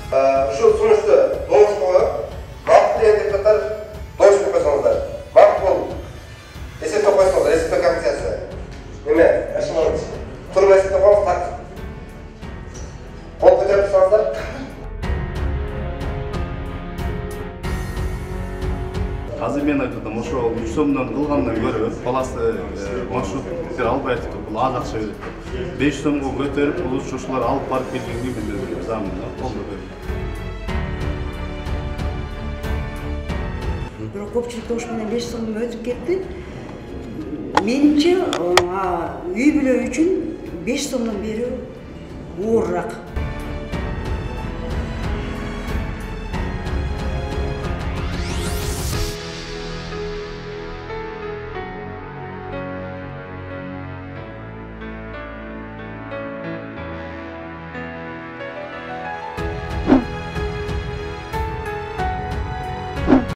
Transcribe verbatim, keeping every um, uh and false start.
Ушул сунушту момуштууга макул деген депутаттар доош берип койсоңуздар. Макул. Эсептеп койсоңуздар, эсептөө комиссиясы. Эме, Ашимович. Туруп эсептеп коюңуз, так. Кол көтөрүп турсаңыздар. Азыр мен айтып ошол үч сомдон кылгандан көрө баласы маршруттар албай атып бул аз акча берет. беш сомго көтөрүп бул ушулар алып барып келгенге мен замында колдо бердим. Бирок көпчүлүктө уш менен беш сом өтүп кетти. Менимче, үй бүлө үчүн беш сомдон берүү оорураак.